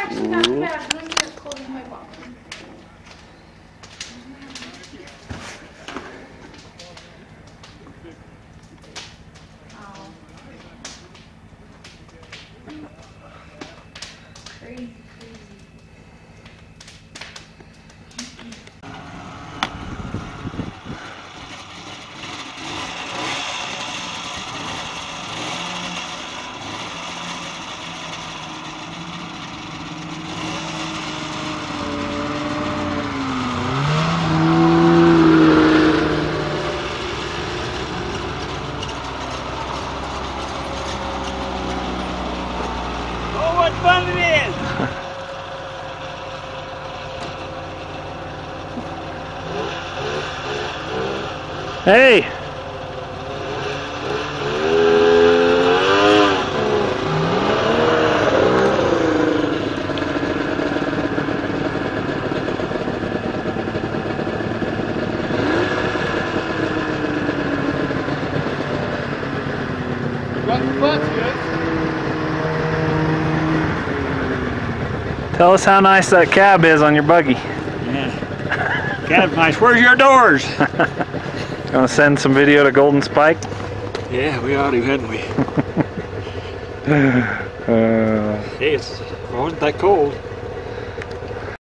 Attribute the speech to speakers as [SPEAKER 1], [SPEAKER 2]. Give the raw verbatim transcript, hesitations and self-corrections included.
[SPEAKER 1] actually not too bad. Let me get cold in my box. Oh. Crazy, crazy.
[SPEAKER 2] What fun it is!
[SPEAKER 3] Hey! Tell us how nice that cab is on your buggy.
[SPEAKER 2] Yeah. Cab's nice. Where's your doors?
[SPEAKER 3] Gonna send some video to Golden Spike?
[SPEAKER 2] Yeah, we ought to, hadn't we?
[SPEAKER 3] uh,
[SPEAKER 2] Hey, it's, it wasn't that cold.